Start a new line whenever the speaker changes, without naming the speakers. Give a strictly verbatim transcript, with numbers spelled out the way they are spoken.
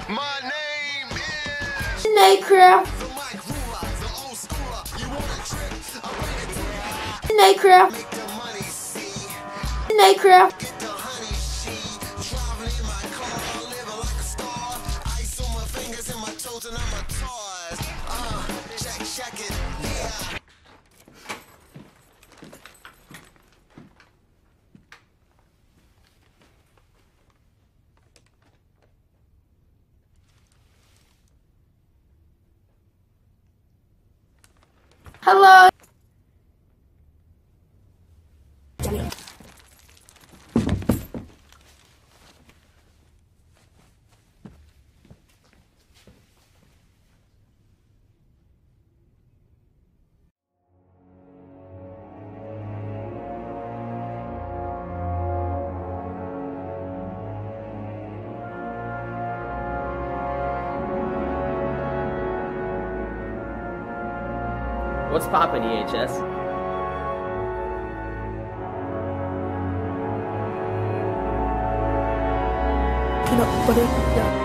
My name is
Nightcraft.
the mic ruler, the old schooler. You want a trip? I'll bring it to you.
Nightcraft.
Make the money see.
Nightcraft.
Get the honey sheet. Driving in my car, living like a star. Ice on my fingers and my toes and I'm a toys. Uh, check, check it. Yeah.
Hello.
What's poppin', E H S?
Peanut butter, yeah.